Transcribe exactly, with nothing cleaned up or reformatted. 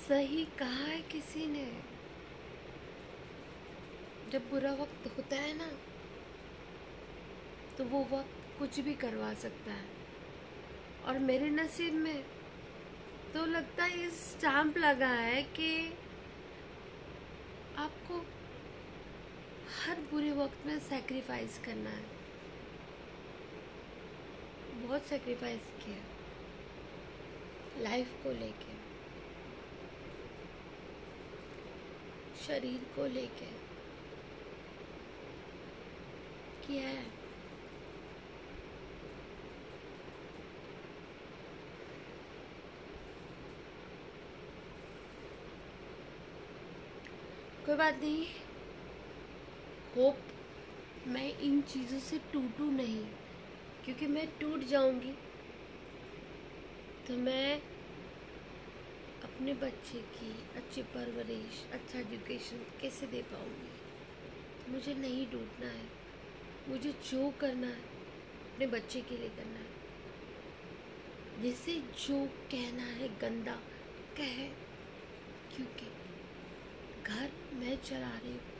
सही कहा है किसी ने, जब बुरा वक्त होता है ना तो वो वक्त कुछ भी करवा सकता है। और मेरे नसीब में तो लगता है इस स्टैम्प लगा है कि आपको हर बुरे वक्त में सैक्रिफाइस करना है। बहुत सैक्रिफाइस किया लाइफ को लेके, शरीर को लेके किया है। कोई बात नहीं, होप मैं इन चीज़ों से टूटूं नहीं, क्योंकि मैं टूट जाऊंगी तो मैं अपने बच्चे की अच्छी परवरिश, अच्छा एजुकेशन कैसे दे पाऊंगी। तो मुझे नहीं टूटना है, मुझे जो करना है अपने बच्चे के लिए करना है। जिसे जो कहना है गंदा कहे, क्योंकि घर मैं चला रही हूँ,